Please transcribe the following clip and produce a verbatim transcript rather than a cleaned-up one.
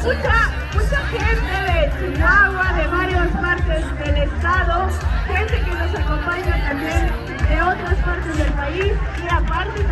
mucha, mucha gente de Chihuahua, de varias partes del estado, gente que nos acompaña también de otras partes del país y aparte